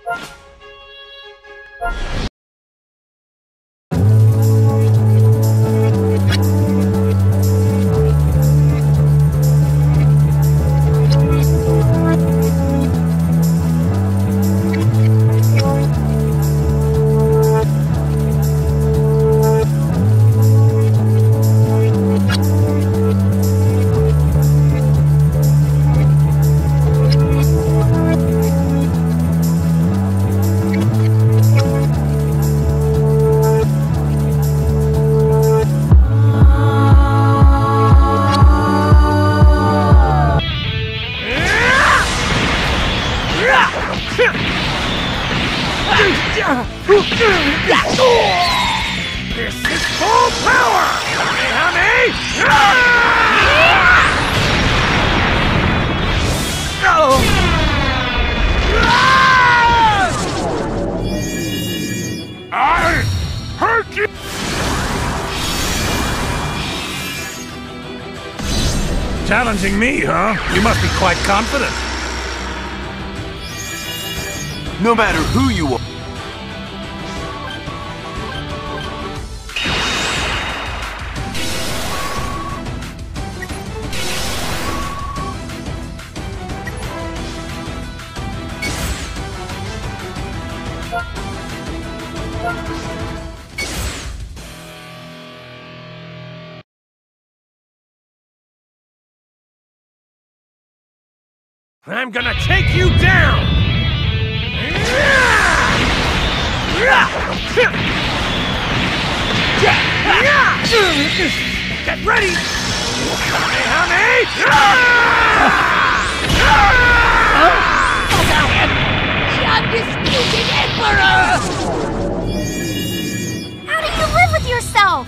This is full power! Kamehameha! I hurt you! Challenging me, huh? You must be quite confident. No matter who you are. I'm gonna take you down! Get ready! Kamehameha! The undisputed Emperor! How do you live with yourself?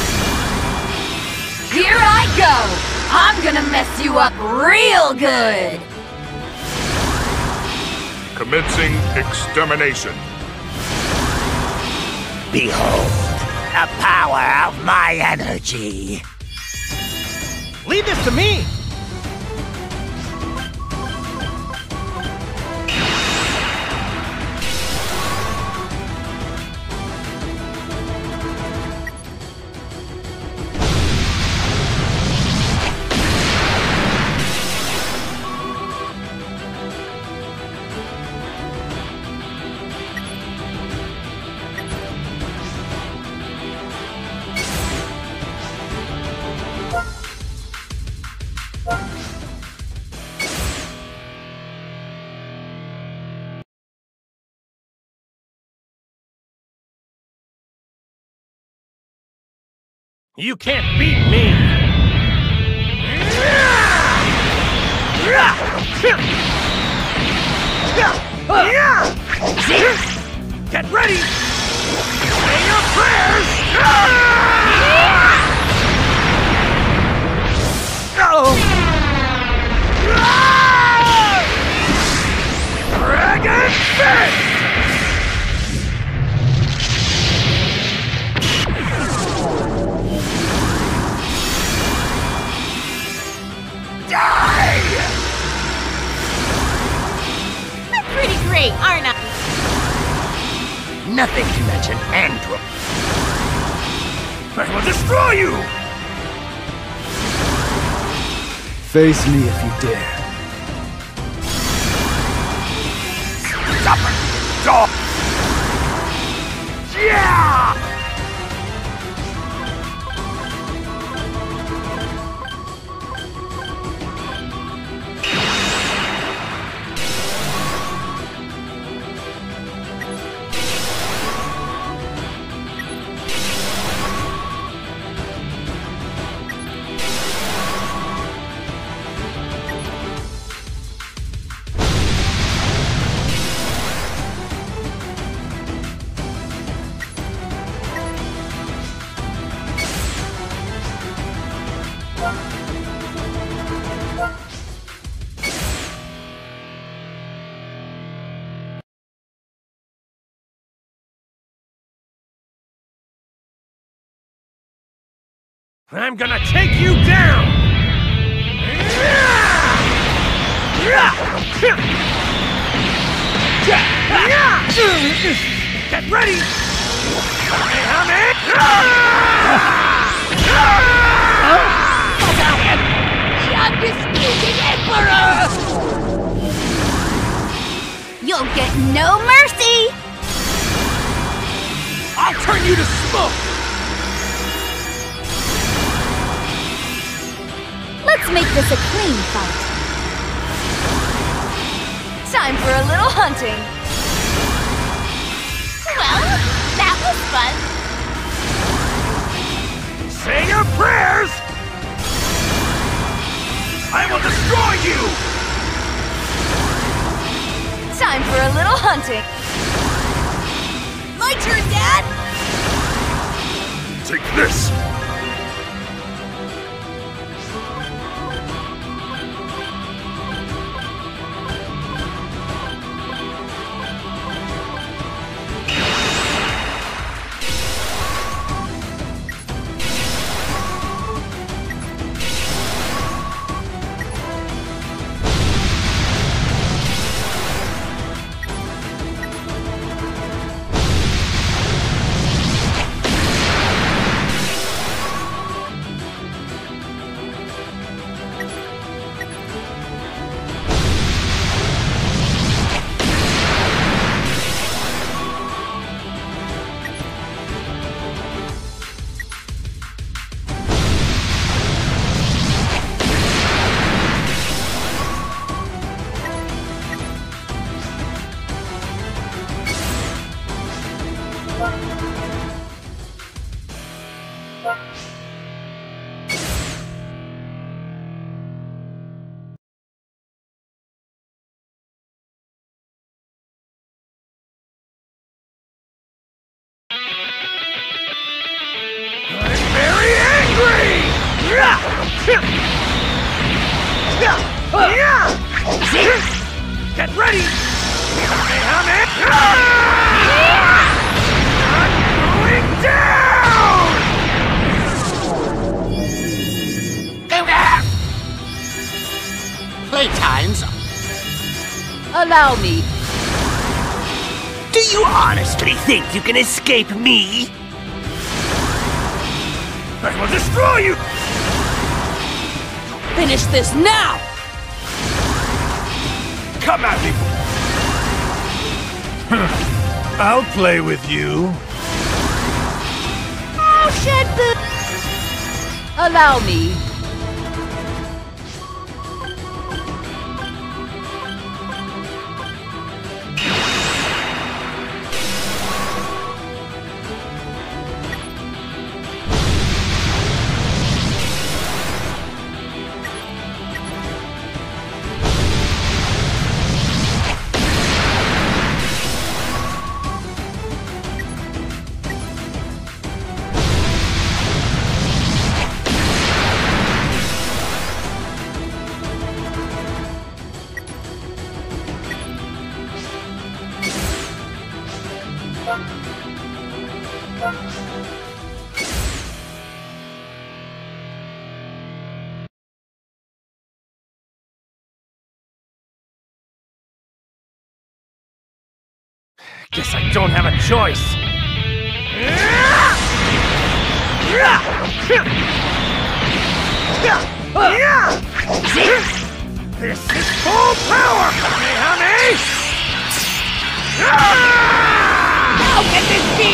Here I go! I'm gonna mess you up real good! Commencing extermination. Behold, the power of my energy. Leave this to me! You can't beat me! Get ready! Say your prayers! Dragon Fist! I'm pretty great, aren't I? Nothing to mention Andrew. I will destroy you! Face me if you dare. Stubborn dog! Yeah! I'm gonna take you down! Get ready! The undisputed Emperor! You'll get no mercy! I'll turn you to smoke! Let's make this a clean fight. Time for a little hunting. Well, that was fun. Say your prayers! I will destroy you! Time for a little hunting. My turn, Dad! Take this! Get ready! I'm going down! Playtime's. Allow me. Do you honestly think you can escape me? I will destroy you! Finish this now! Come at me! I'll play with you. Oh, shed boo! Allow me. Guess I don't have a choice. This is full power! Kamehameha! How can this be?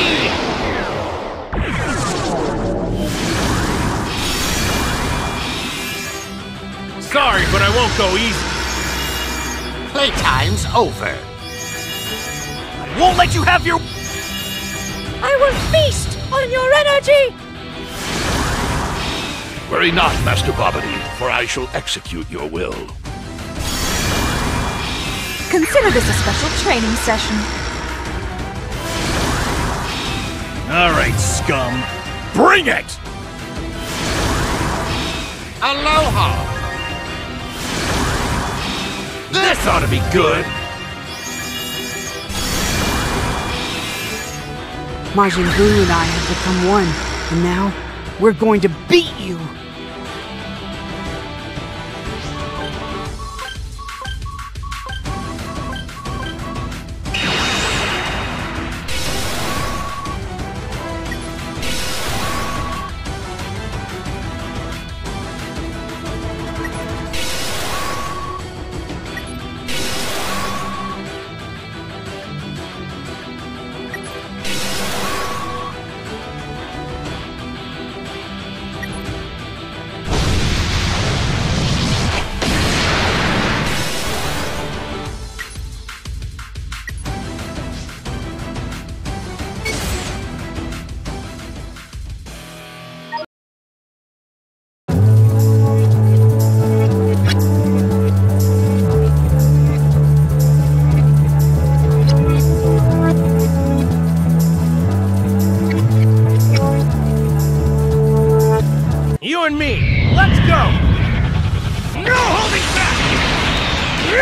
Sorry, but I won't go easy. Playtime's over. I won't let you have your... I will feast on your energy! Worry not, Master Babidi, for I shall execute your will. Consider this a special training session. All right, scum. Bring it! Aloha! This ought to be good. Majin Buu and I have become one, and now we're going to beat you!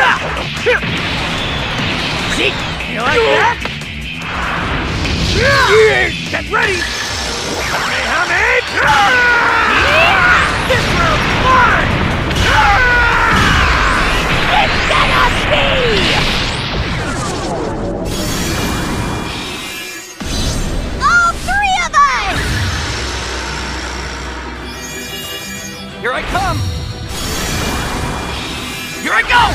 See? You like that? Get ready! Kamehameha! This round's mine! It cannot be! All three of us! Here I come! Here I go!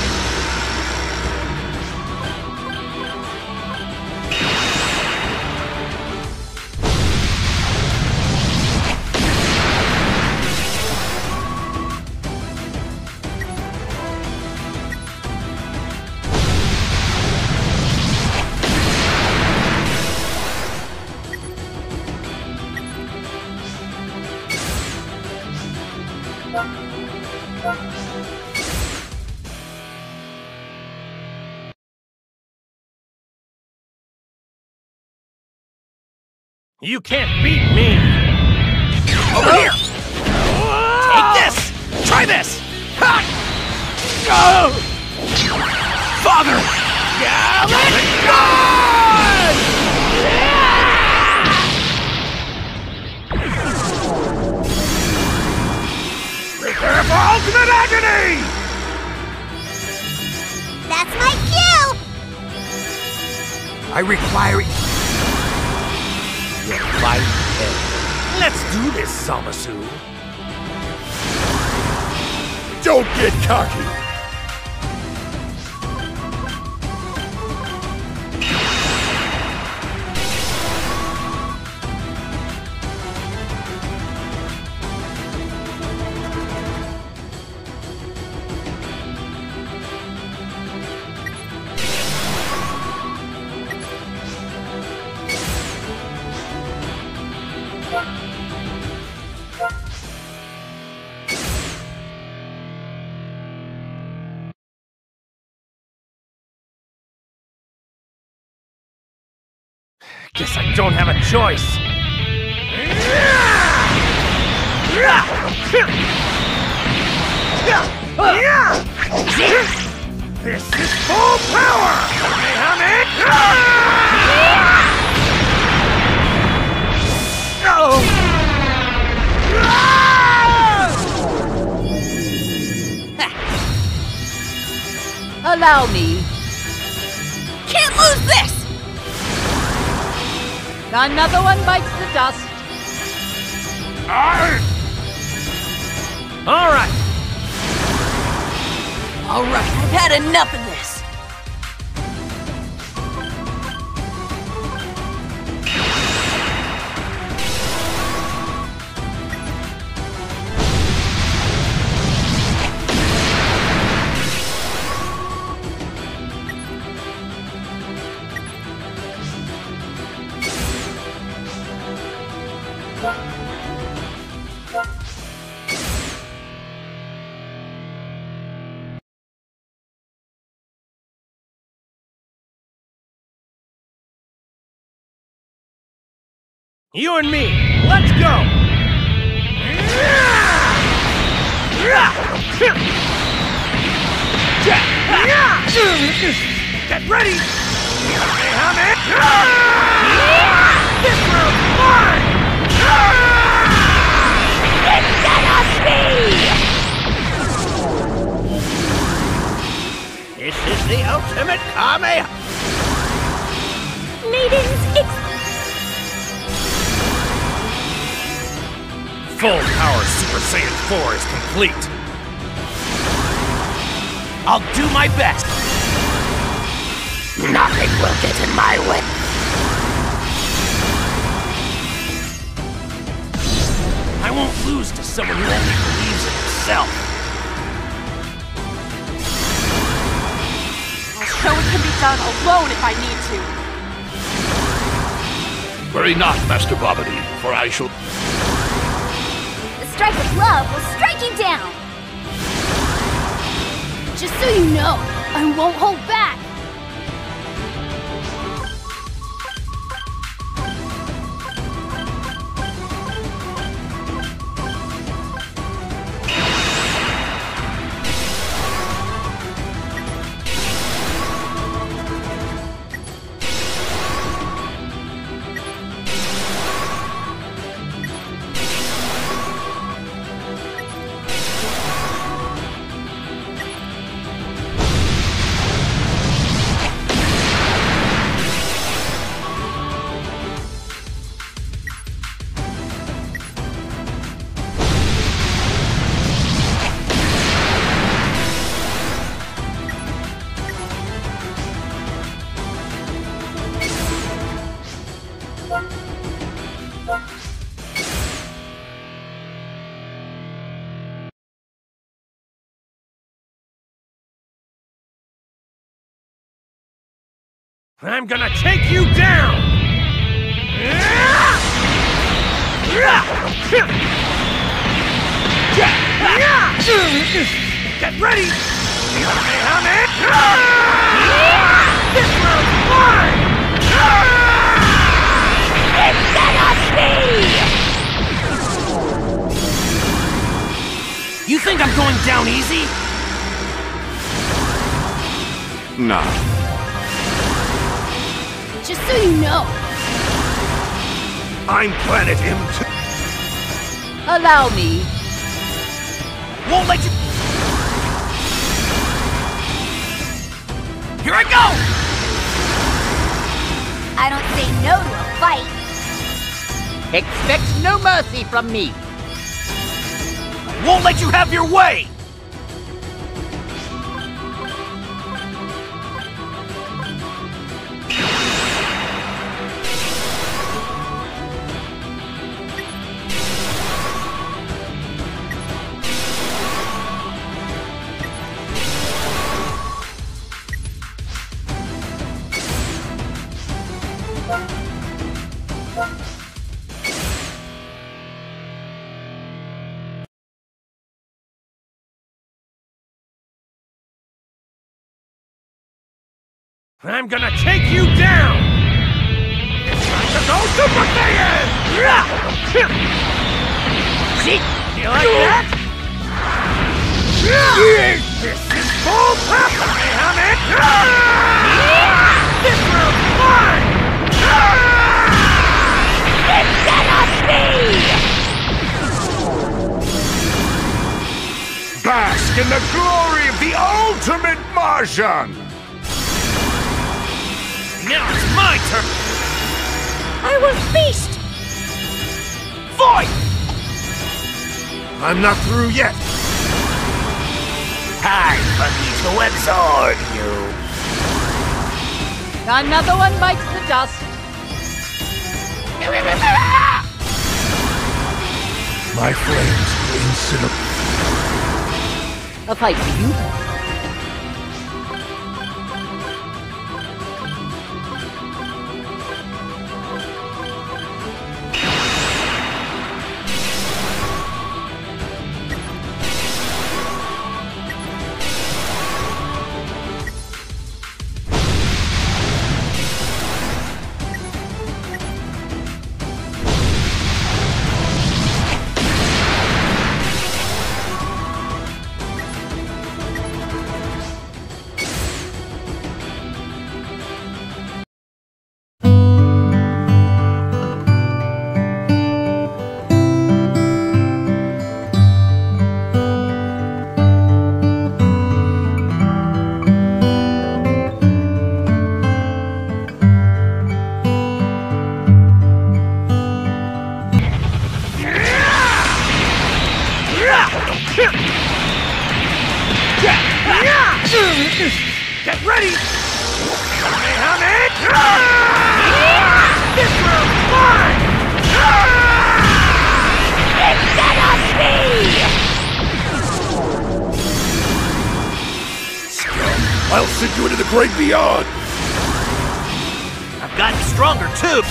You can't beat me! Over here! Take this! Try this! Ha! Go! Father! Prepare for ultimate agony! That's my cue! I require your light head. Let's do this, Zamasu. Don't get cocky! Guess I don't have a choice. This is full power! Allow me. Can't lose this! Another one bites the dust. Alright. Alright, I've had enough of this. You and me, let's go! Get ready! This round's mine! It cannot be! This is the ultimate Kame. Maidens, Full power Super Saiyan 4 is complete. I'll do my best. Nothing will get in my way. I won't lose to someone who only believes in himself. I'll show it can be done alone if I need to. Worry not, Master Babidi, for I shall... the strike of love will strike you down! Just so you know, I won't hold back! I'm gonna take you down! Get ready! This round's mine! It cannot be! You think I'm going down easy? Nah. Just so you know, I'm Planet M2. allow me. Won't let you... Here I go! I don't say no to a fight. Expect no mercy from me. Won't let you have your way! I'm gonna take you down! It's time to go Super Saiyan! See? You like that? This is full power! This round's mine! It cannot be! Bask in the glory of the ultimate Martian! Now it's my turn! I will feast! Void! I'm not through yet. Time for me to absorb you. Another one bites the dust. My flames will incinerate. A fight for you. Get ready! This round's mine! It cannot be! I'll send you into the great beyond. I've gotten stronger too!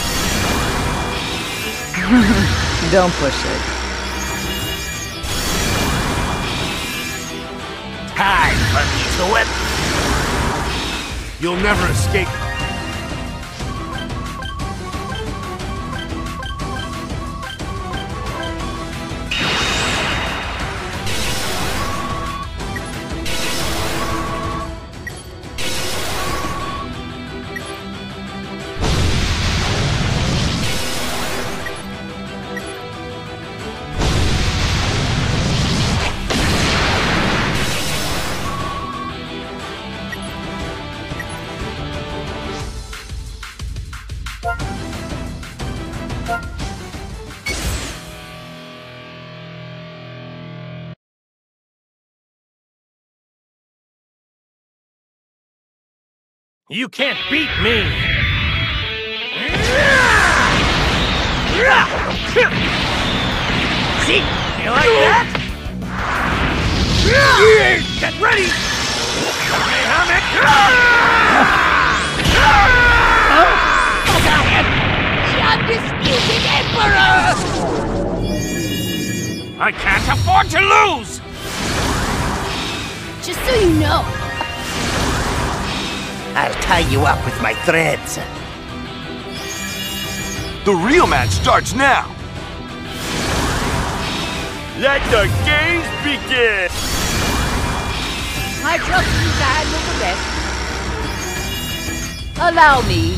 Don't push it. Time for me to whip. You'll never escape. You can't beat me! See? You like that? Get ready! I can't afford to lose! Just so you know. I'll tie you up with my threads. The real match starts now! Let the games begin! I trust you to handle the rest. Allow me.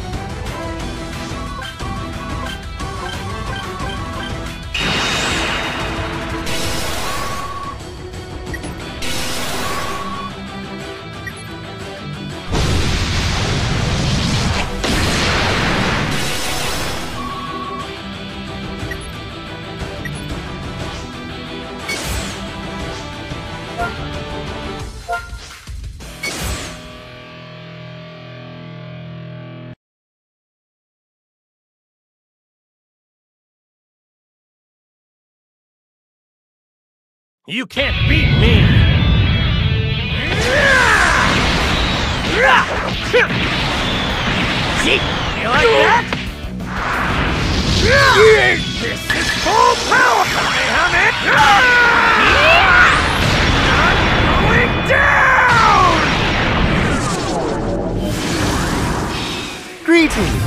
You can't beat me! See? You like that? This is full power! I'm going down! Greetings.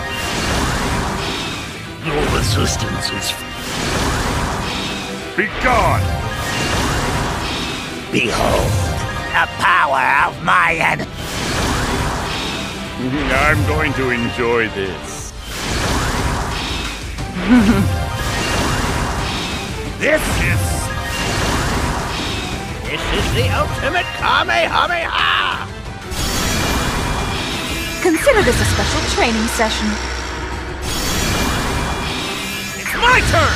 Your resistance is... Be gone! Behold, the power of my enemy. I'm going to enjoy this. This is the ultimate Kamehameha! Consider this a special training session. It's my turn!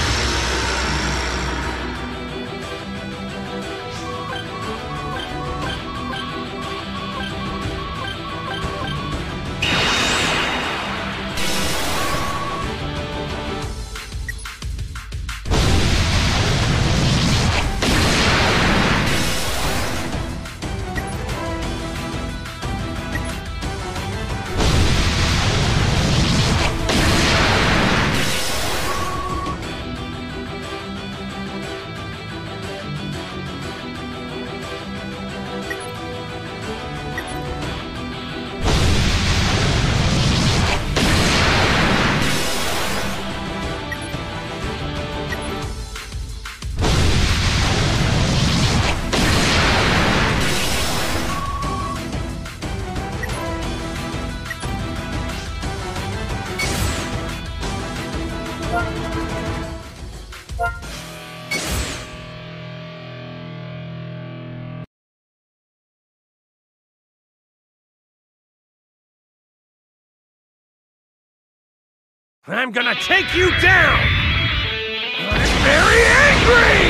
I'm gonna take you down! I'm very angry!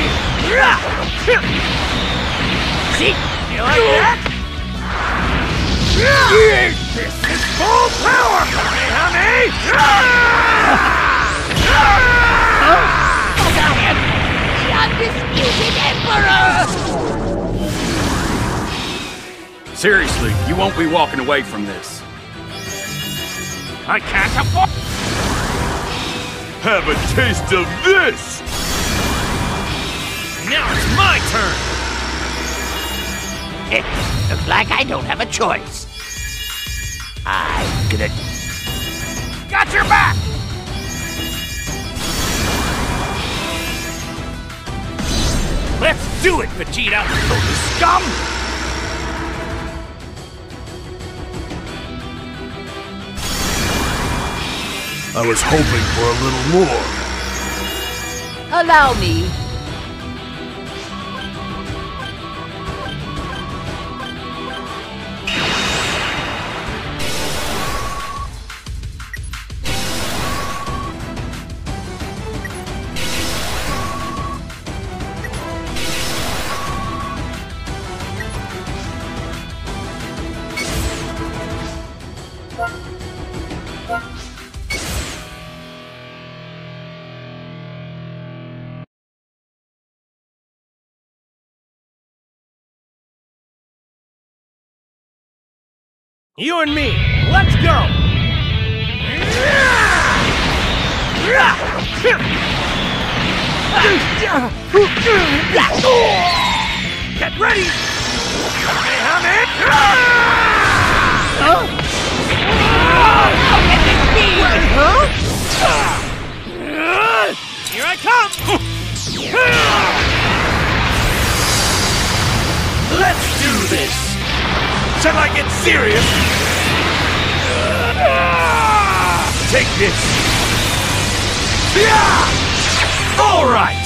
See? You like that? This is full power! The undisputed Emperor! Seriously, you won't be walking away from this. I can't afford... Have a taste of this! Now it's my turn! It looks like I don't have a choice. I'm gonna... Got your back! Let's do it, Vegeta! Little scum! I was hoping for a little more. Allow me. You and me, let's go! Get ready! Here I come! Let's do this! Shall I get serious? Take this! All right!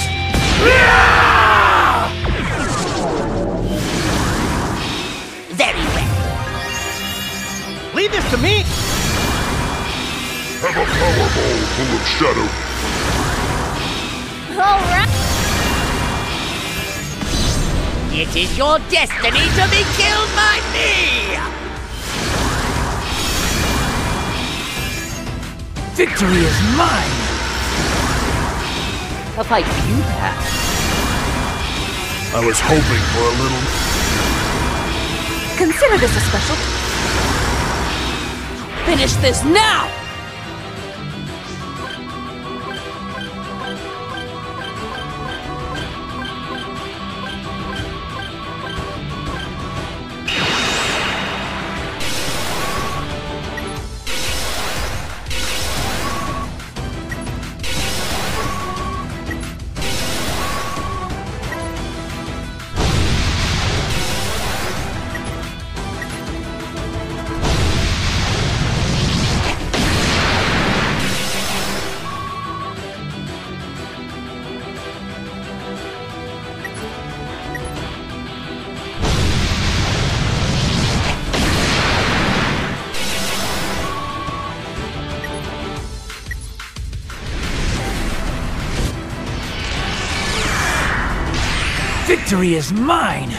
Very well. Leave this to me! Have a powerball full of shadow. All right. It is your destiny to be killed by me! Victory is mine! A fight you've had. I was hoping for a little... Consider this a special. Finish this now! Victory is mine!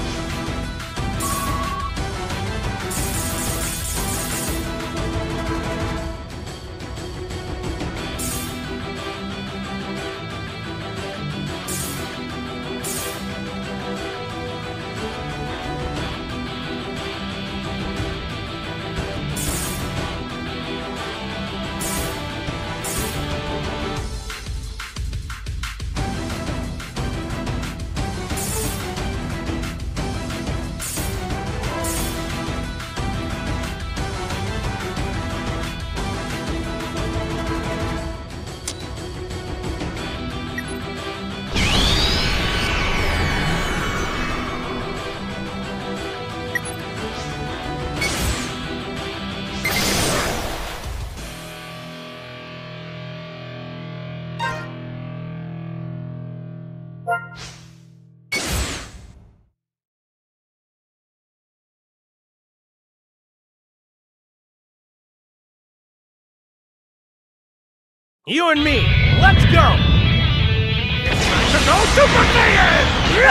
You and me, let's go! It's time to go Super Saiyan!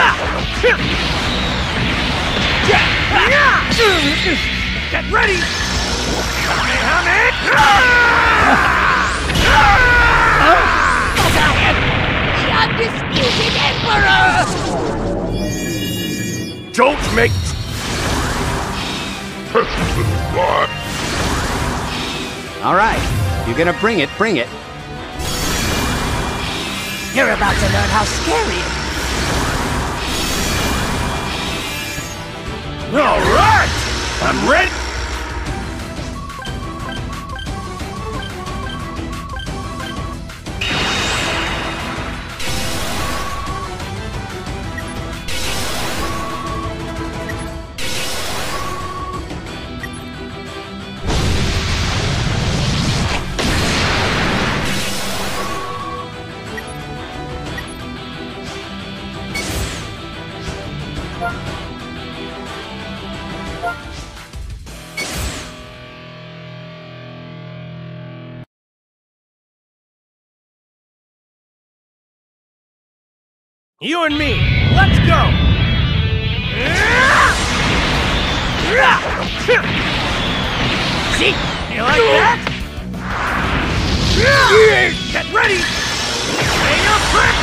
Get ready! But I am the undisputed Emperor! Don't make... Pesky little lie. All right. If you're gonna bring it, bring it. You're about to learn how scary it is. All right! I'm ready! You and me, let's go! See? You like that? Get ready! Say your trick!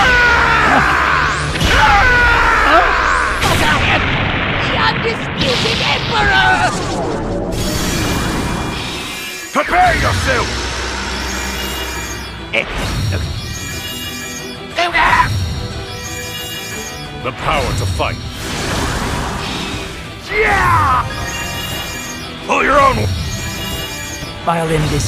But I am the undisputed Emperor! Prepare yourself! The power to fight. Yeah! Pull your own. Violin disc.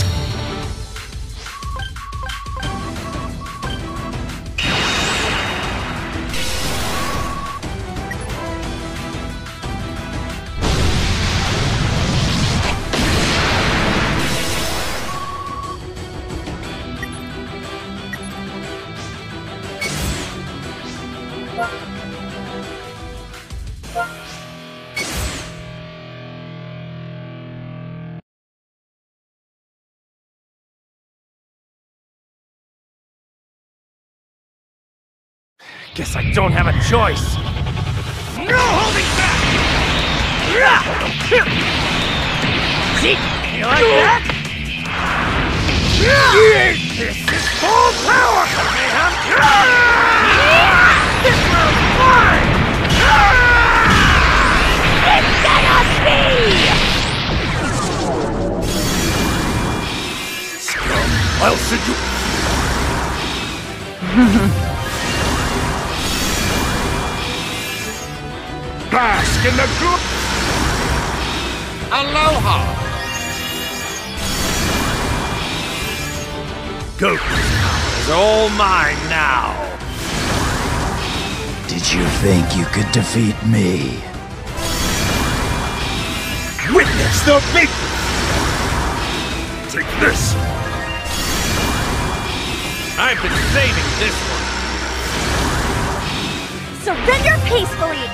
Guess I don't have a choice. No holding back! See? You like that? This is full power! This one's mine! It's gonna be! Scum! I'll send you... Bask in the good... Aloha! Goku's all mine now! Did you think you could defeat me? Witness the big... Take this! I've been saving this one! Surrender peacefully!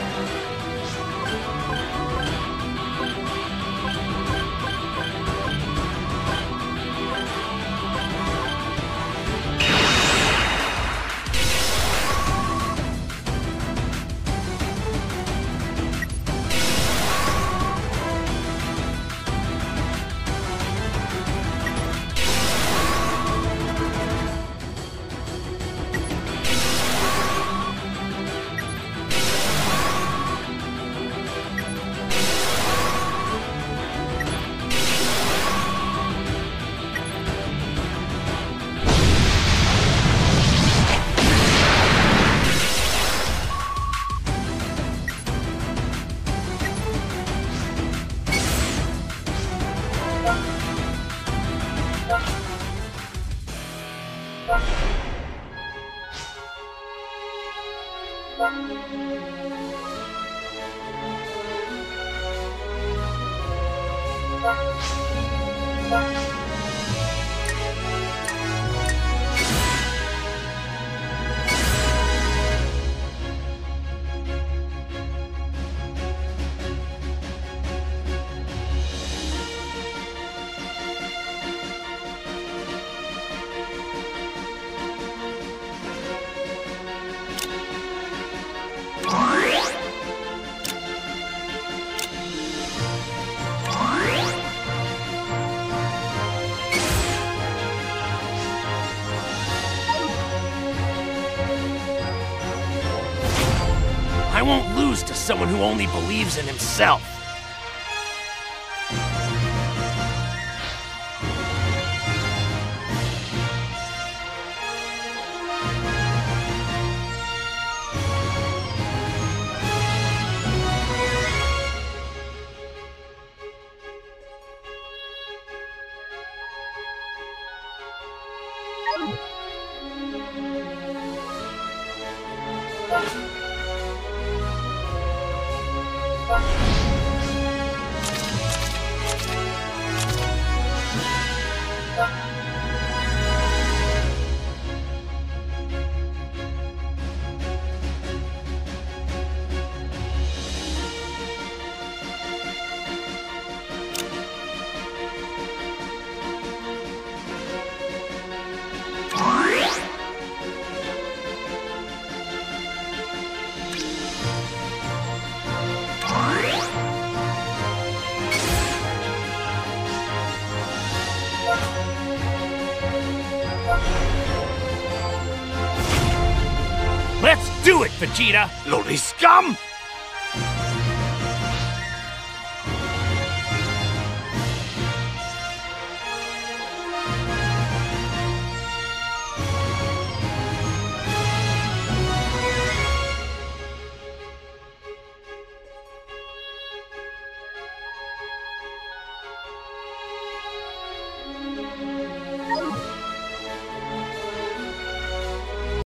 I won't lose to someone who only believes in himself. Let's do it, Vegeta! Loli scum!